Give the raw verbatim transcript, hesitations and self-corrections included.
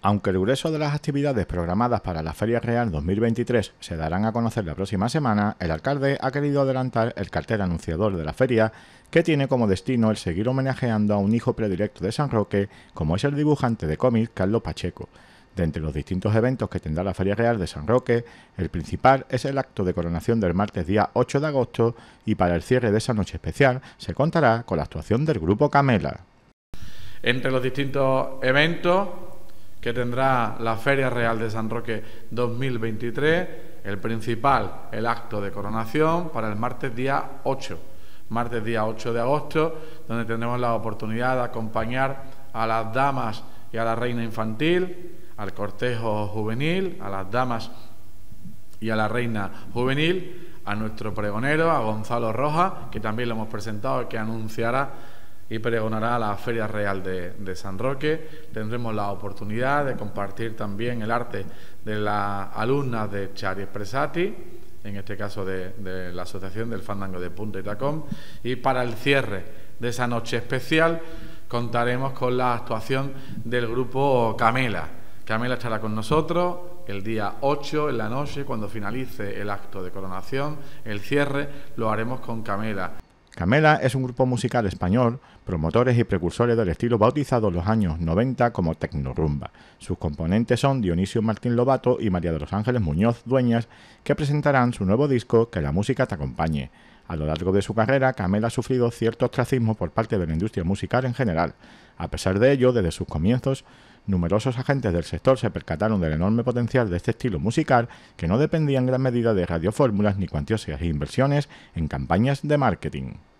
Aunque el grueso de las actividades programadas para la Feria Real dos mil veintitrés se darán a conocer la próxima semana, el alcalde ha querido adelantar el cartel anunciador de la feria, que tiene como destino el seguir homenajeando a un hijo predilecto de San Roque, como es el dibujante de cómics Carlos Pacheco. De entre los distintos eventos que tendrá la Feria Real de San Roque, el principal es el acto de coronación del martes día ocho de agosto, y para el cierre de esa noche especial se contará con la actuación del grupo Camela. Entre los distintos eventos que tendrá la Feria Real de San Roque dos mil veintitrés, el principal, el acto de coronación para el martes día ocho, martes día ocho de agosto, donde tendremos la oportunidad de acompañar a las damas y a la reina infantil, al cortejo juvenil, a las damas y a la reina juvenil, a nuestro pregonero, a Gonzalo Rojas, que también lo hemos presentado y que anunciará y pregonará la Feria Real de, de San Roque. Tendremos la oportunidad de compartir también el arte de las alumnas de Chari Espresati, en este caso de, de la Asociación del Fandango de Punta y Tacón, y para el cierre de esa noche especial contaremos con la actuación del grupo Camela. Camela estará con nosotros el día ocho en la noche, cuando finalice el acto de coronación. El cierre lo haremos con Camela. Camela es un grupo musical español, promotores y precursores del estilo bautizado en los años noventa como Tecnorumba. Sus componentes son Dionisio Martín Lobato y María de los Ángeles Muñoz Dueñas, que presentarán su nuevo disco Que la música te acompañe. A lo largo de su carrera, Camela ha sufrido cierto ostracismo por parte de la industria musical en general. A pesar de ello, desde sus comienzos, numerosos agentes del sector se percataron del enorme potencial de este estilo musical, que no dependía en gran medida de radiofórmulas ni cuantiosas inversiones en campañas de marketing.